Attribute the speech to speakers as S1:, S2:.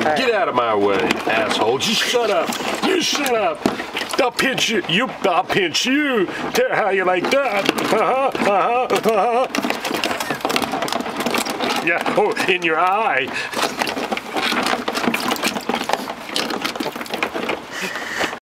S1: Get out of my way, asshole. Just shut up. You shut up. I'll pinch you. I'll pinch you. How you like that? Yeah, oh, in your eye.